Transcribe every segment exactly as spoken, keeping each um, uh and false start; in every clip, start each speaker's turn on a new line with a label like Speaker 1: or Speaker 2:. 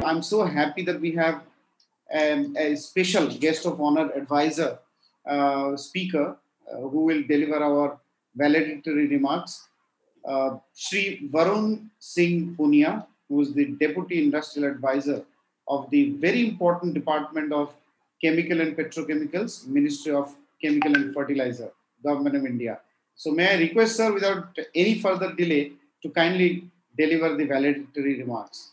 Speaker 1: I'm so happy that we have um, a special guest of honor advisor, uh, speaker, uh, who will deliver our valedictory remarks. Uh, Shri Varun Singh Punia, who is the Deputy Industrial Advisor of the very important Department of Chemical and Petrochemicals, Ministry of Chemical and Fertilizer, Government of India. So may I request, sir, without any further delay, to kindly deliver the valedictory remarks.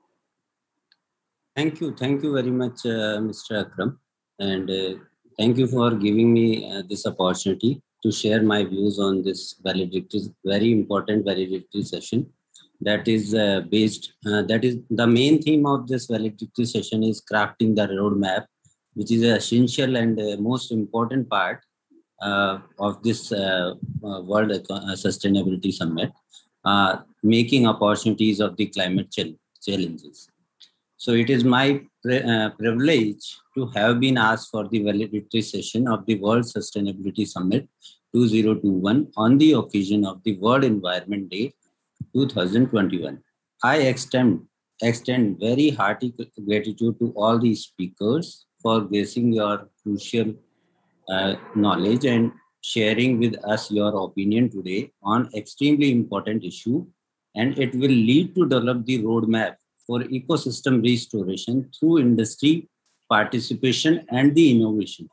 Speaker 2: Thank you. Thank you very much, uh, Mister Akram. And uh, thank you for giving me uh, this opportunity to share my views on this valedictory, very important valedictory session. That is uh, based, uh, that is the main theme of this valedictory session is crafting the roadmap, which is an essential and uh, most important part uh, of this uh, uh, World Eco- uh, Sustainability Summit, uh, making opportunities of the climate ch- challenges. So it is my pri- uh, privilege to have been asked for the valedictory session of the World Sustainability Summit two thousand twenty-one on the occasion of the World Environment Day two thousand twenty-one. I extend, extend very hearty gratitude to all the speakers for gracing your crucial uh, knowledge and sharing with us your opinion today on extremely important issue, and it will lead to develop the roadmap for ecosystem restoration through industry participation and the innovation.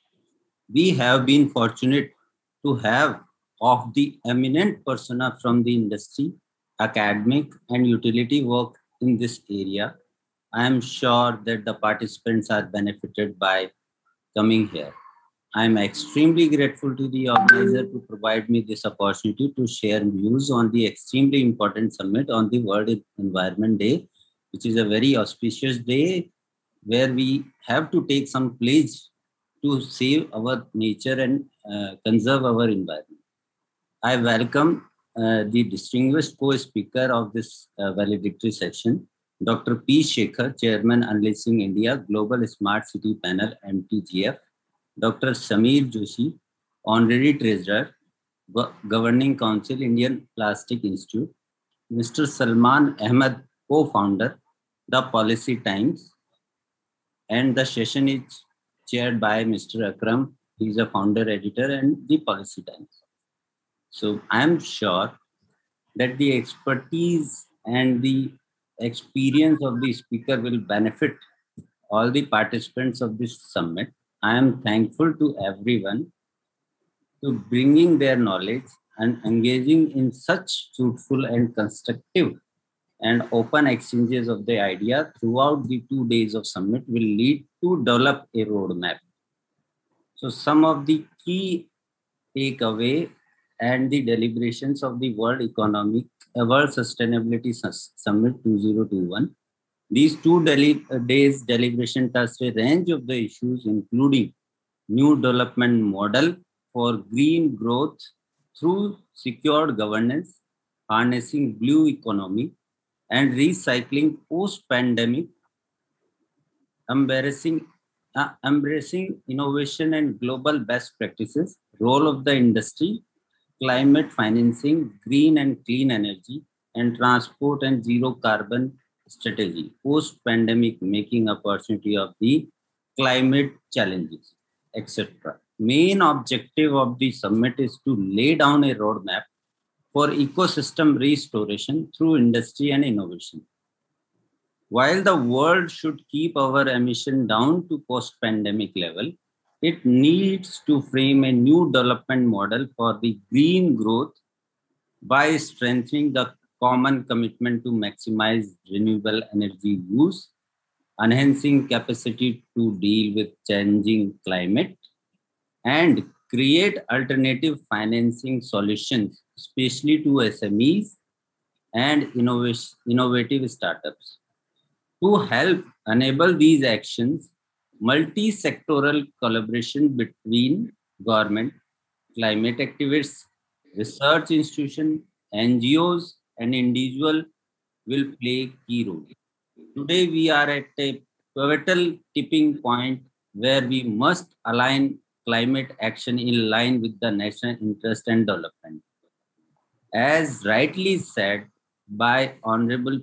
Speaker 2: We have been fortunate to have of the eminent persona from the industry, academic and utility work in this area. I am sure that the participants are benefited by coming here. I am extremely grateful to the organizer to provide me this opportunity to share views on the extremely important summit on the World Environment Day, which is a very auspicious day where we have to take some pledge to save our nature and uh, conserve our environment. I welcome uh, the distinguished co-speaker of this uh, valedictory session, Doctor P. Shekhar, Chairman, Unleashing India Global Smart City Panel, M T G F, Doctor Sameer Joshi, Honorary Treasurer, Go- Governing Council, Indian Plastic Institute, Mister Salman Ahmed, co-founder, The Policy Times, and the session is chaired by Mister Akram. He is a founder editor and The Policy Times. So I am sure that the expertise and the experience of the speaker will benefit all the participants of this summit. I am thankful to everyone to bringing their knowledge and engaging in such fruitful and constructive and open exchanges of the idea throughout the two days of summit will lead to develop a roadmap. So some of the key takeaway and the deliberations of the World Economic uh, World Sustainability Sus- Summit twenty twenty-one. These two deli- uh, days deliberation touched a range of the issues, including new development model for green growth through secured governance, harnessing blue economy, and recycling post-pandemic, embracing, uh, embracing innovation and global best practices, role of the industry, climate financing, green and clean energy, and transport and zero carbon strategy, post-pandemic making opportunity of the climate challenges, et cetera. Main objective of the summit is to lay down a roadmap for ecosystem restoration through industry and innovation. While the world should keep our emission down to post-pandemic level, it needs to frame a new development model for the green growth by strengthening the common commitment to maximize renewable energy use, enhancing capacity to deal with changing climate, and create alternative financing solutions, especially to S M Es and innovation, innovative startups. To help enable these actions, multi-sectoral collaboration between government, climate activists, research institutions, N G Os, and individuals will play a key role. Today, we are at a pivotal tipping point where we must align climate action in line with the national interest and development. As rightly said by Honorable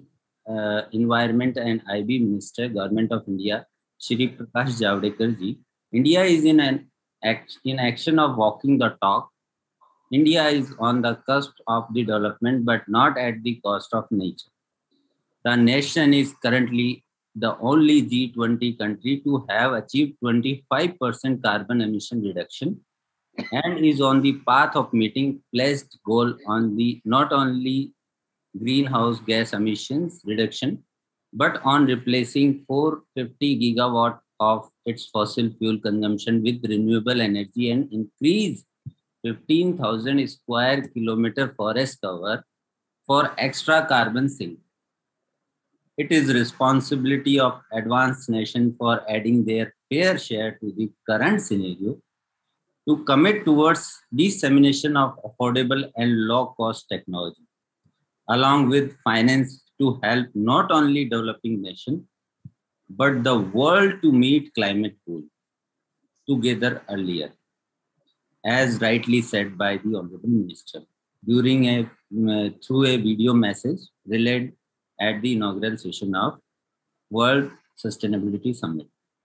Speaker 2: uh, Environment and I B Minister, Government of India, Shri Prakash Javadekar ji, India is in an act, in action of walking the talk. India is on the cusp of the development, but not at the cost of nature. The nation is currently the only G twenty country to have achieved twenty-five percent carbon emission reduction and is on the path of meeting pledged goal on the not only greenhouse gas emissions reduction, but on replacing four hundred fifty gigawatt of its fossil fuel consumption with renewable energy and increase fifteen thousand square kilometer forest cover for extra carbon sink. It is responsibility of advanced nation for adding their fair share to the current scenario to commit towards dissemination of affordable and low-cost technology, along with finance to help not only developing nation, but the world to meet climate goals together earlier, as rightly said by the Honorable Minister during a uh, through a video message relayed at the inaugural session of World Sustainability Summit.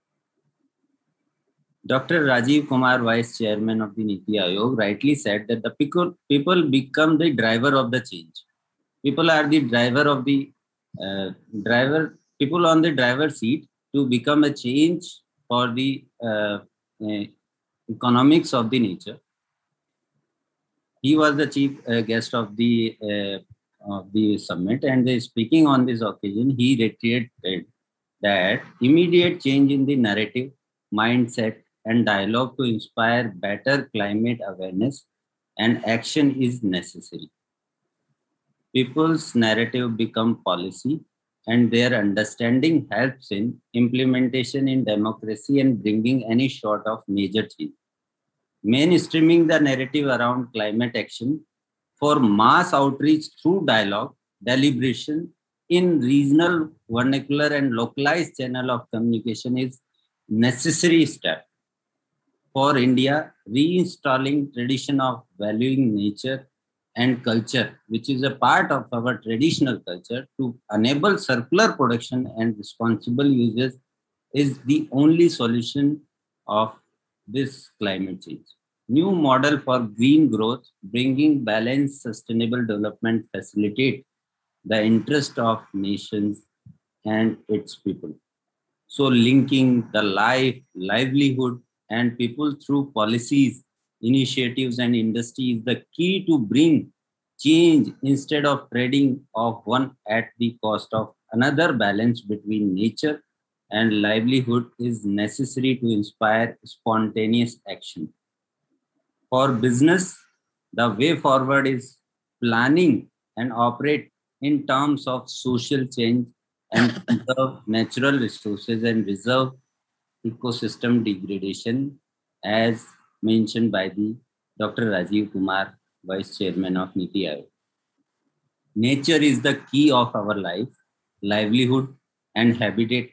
Speaker 2: Doctor Rajiv Kumar, Vice Chairman of the Niti Aayog, rightly said that the people, people become the driver of the change. People are the driver of the uh, driver, people on the driver's seat to become a change for the uh, uh, economics of the nature. He was the chief uh, guest of the uh, of the summit, and uh, speaking on this occasion, he reiterated that immediate change in the narrative, mindset, and dialogue to inspire better climate awareness and action is necessary. People's narrative become policy, and their understanding helps in implementation in democracy and bringing any sort of major change. Mainstreaming the narrative around climate action for mass outreach through dialogue, deliberation in regional, vernacular, and localized channel of communication is necessary step for India reinstalling tradition of valuing nature and culture, which is a part of our traditional culture, to enable circular production and responsible uses is the only solution of this climate change. New model for green growth, bringing balanced sustainable development, facilitate the interest of nations and its people. So linking the life, livelihood, and people through policies, initiatives, and industry is the key to bring change instead of trading off one at the cost of another. Balance between nature and livelihood is necessary to inspire spontaneous action. For business, the way forward is planning and operate in terms of social change and conserve natural resources and reserve ecosystem degradation, as mentioned by the Doctor Rajiv Kumar, Vice Chairman of Niti Aayog. Nature is the key of our life, livelihood, and habitat.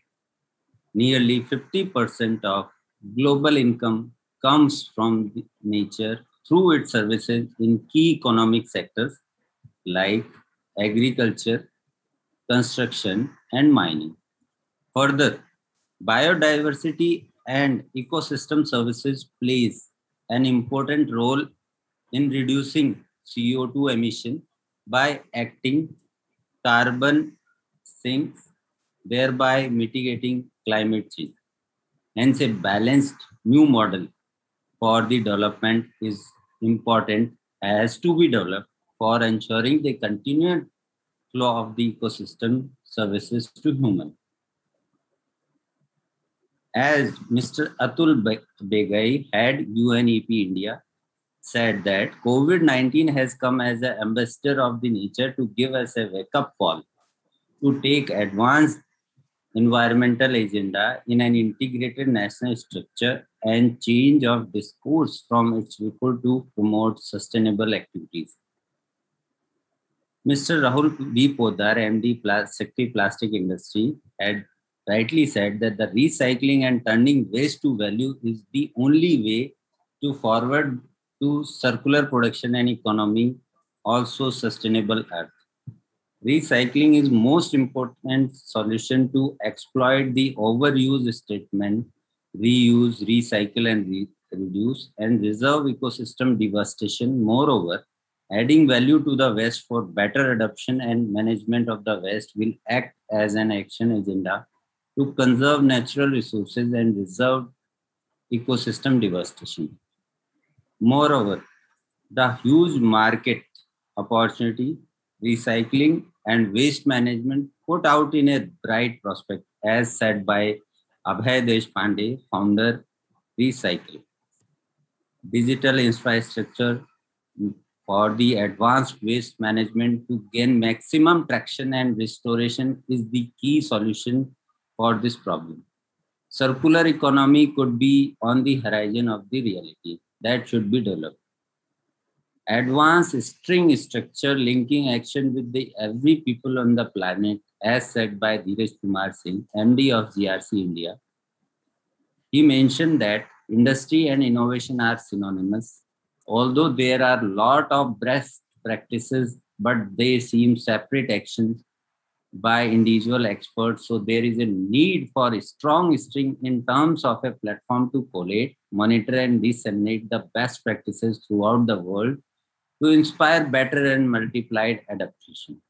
Speaker 2: Nearly fifty percent of global income comes from nature through its services in key economic sectors like agriculture, construction, and mining. Further, biodiversity and ecosystem services plays an important role in reducing C O two emission by acting carbon sinks, thereby mitigating climate change. Hence, a balanced new model for the development is important as to be developed for ensuring the continued flow of the ecosystem services to human. As Mister Atul Begai, head U N E P India, said that COVID nineteen has come as an ambassador of the nature to give us a wake-up call to take advanced environmental agenda in an integrated national structure and change of discourse from its vehicle to promote sustainable activities. Mister Rahul V. Podar, M D, Secretary Plastic Industry, had rightly said that the recycling and turning waste to value is the only way to forward to circular production and economy, also sustainable earth. Recycling is most important solution to exploit the overuse statement, reuse, recycle, and re reduce, and reserve ecosystem devastation. Moreover, adding value to the waste for better adoption and management of the waste will act as an action agenda to conserve natural resources and reserve ecosystem devastation. Moreover, the huge market opportunity, recycling and waste management put out in a bright prospect, as said by Abhay Deshpande, founder, Recycle. Digital infrastructure for the advanced waste management to gain maximum traction and restoration is the key solution for this problem. Circular economy could be on the horizon of the reality that should be developed. Advanced string structure linking action with the every people on the planet, as said by Dheeraj Kumar Singh, M D of G R C India. He mentioned that industry and innovation are synonymous, although there are a lot of best practices, but they seem separate actions by individual experts. So there is a need for a strong string in terms of a platform to collate, monitor, and disseminate the best practices throughout the world to inspire better and multiplied adaptation.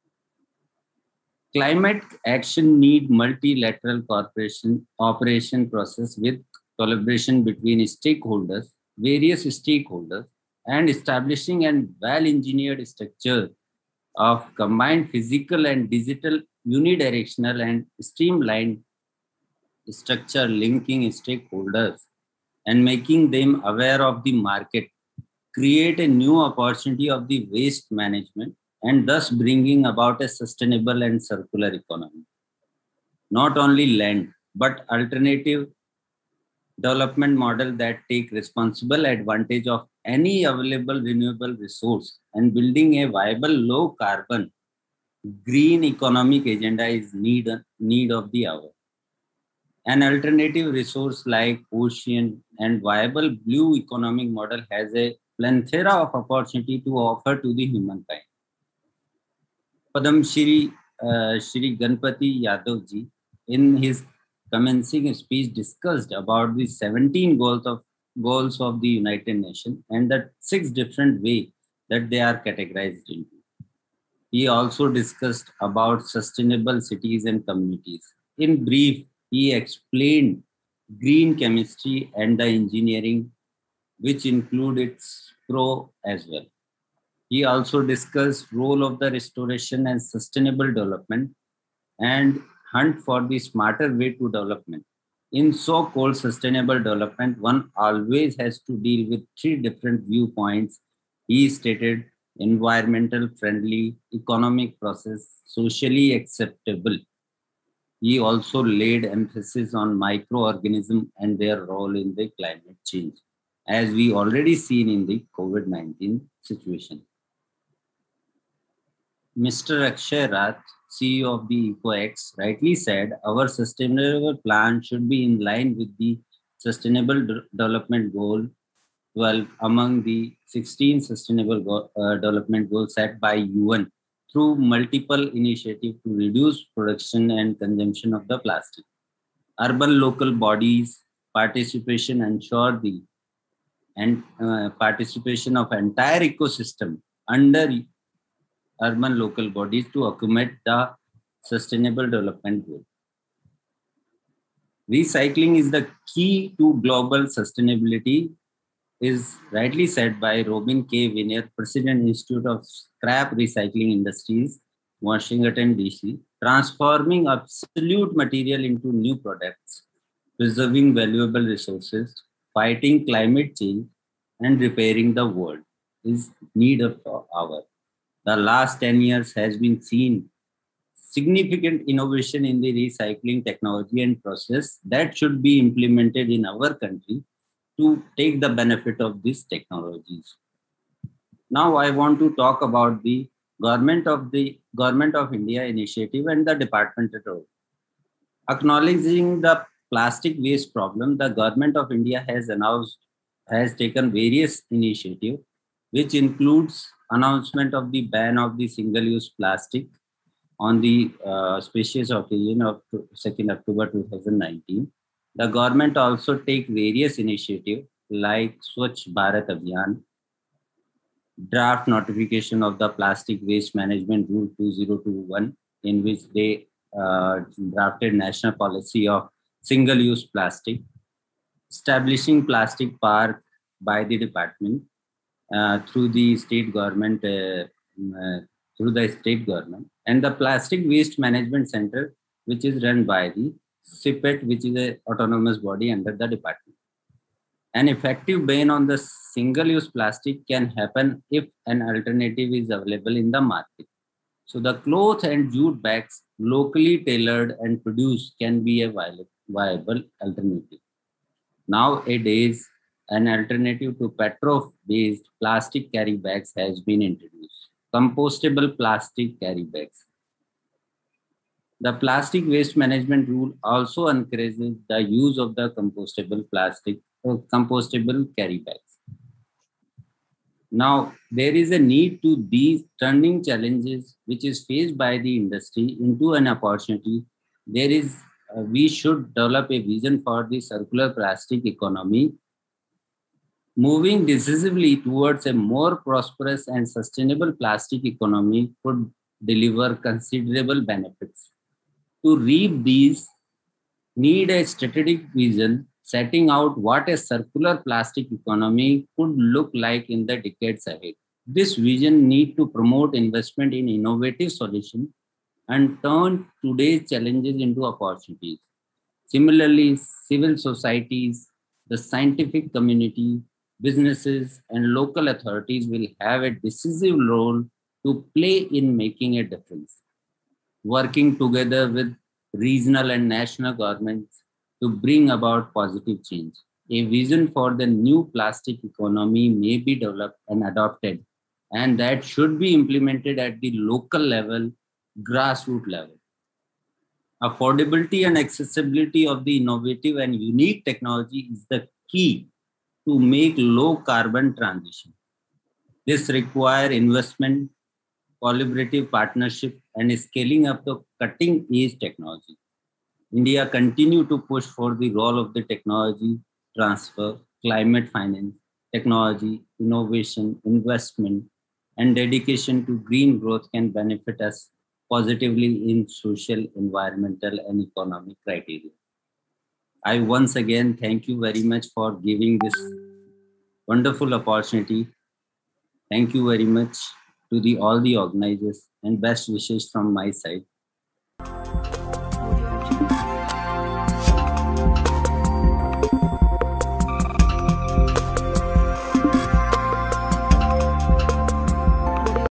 Speaker 2: Climate action need multilateral cooperation operation process with collaboration between stakeholders, various stakeholders, and establishing a well-engineered structure of combined physical and digital unidirectional and streamlined structure linking stakeholders and making them aware of the market, create a new opportunity of the waste management and thus bringing about a sustainable and circular economy. Not only land, but alternative development model that take responsible advantage of any available renewable resource and building a viable low carbon green economic agenda is need, need of the hour. An alternative resource like ocean and viable blue economic model has a plethora of opportunity to offer to the humankind. Padam Shri, uh, Shri Ganpati Yadav ji, in his commencing speech, discussed about the seventeen goals of goals of the United Nations and the six different ways that they are categorized into. He also discussed about sustainable cities and communities. In brief, he explained green chemistry and the engineering, which include its pro as well. He also discussed role of the restoration and sustainable development and hunt for the smarter way to development. In so-called sustainable development, one always has to deal with three different viewpoints. He stated environmental friendly, economic process, socially acceptable. He also laid emphasis on microorganisms and their role in the climate change, as we already seen in the COVID nineteen situation. Mister Akshay Rath, C E O of the EcoX, rightly said, our sustainable plan should be in line with the Sustainable De- Development Goal twelve among the sixteen Sustainable Go- uh, Development Goals set by U N through multiple initiatives to reduce production and consumption of the plastic. Urban local bodies participation ensure the and uh, participation of entire ecosystem under urban local bodies to accommodate the sustainable development goal. Recycling is the key to global sustainability, is rightly said by Robin K. Wiener, President Institute of Scrap Recycling Industries, Washington, D C, transforming absolute material into new products, preserving valuable resources, fighting climate change, and repairing the world is need of our. The last ten years has been seen significant innovation in the recycling technology and process that should be implemented in our country to take the benefit of these technologies. Now I want to talk about the government of the Government of India initiative and the departmental role. Acknowledging the plastic waste problem, the Government of India has announced has taken various initiatives, which includes announcement of the ban of the single-use plastic on the uh, auspicious occasion of second October two thousand nineteen, the government also take various initiatives like Swachh Bharat Abhiyan, draft notification of the Plastic Waste Management Rule two thousand twenty-one, in which they uh, drafted national policy of single-use plastic, establishing plastic park by the department uh, through the state government, uh, uh, through the state government, and the Plastic Waste Management Center, which is run by the C I P E T, which is an autonomous body under the department. An effective ban on the single-use plastic can happen if an alternative is available in the market. So the cloth and jute bags locally tailored and produced can be a viable alternative. Nowadays, an alternative to petrol-based plastic carry bags has been introduced: compostable plastic carry bags. The Plastic Waste Management Rule also encourages the use of the compostable plastic or compostable carry bags. Now, there is a need to these turning challenges which is faced by the industry into an opportunity. There is, uh, we should develop a vision for the circular plastic economy, moving decisively towards a more prosperous and sustainable plastic economy could deliver considerable benefits. To reap these, need a strategic vision setting out what a circular plastic economy could look like in the decades ahead. This vision needs to promote investment in innovative solutions and turn today's challenges into opportunities. Similarly, civil societies, the scientific community, businesses, and local authorities will have a decisive role to play in making a difference, working together with regional and national governments to bring about positive change. A vision for the new plastic economy may be developed and adopted, and that should be implemented at the local level, grassroots level. Affordability and accessibility of the innovative and unique technology is the key to make low carbon transition. This requires investment, collaborative partnership, and scaling up the cutting edge technology. India continue to push for the role of the technology transfer, climate finance, technology, innovation, investment, and dedication to green growth can benefit us positively in social, environmental, and economic criteria. I once again thank you very much for giving this wonderful opportunity. Thank you very much to the all the organizers, and best wishes from my side.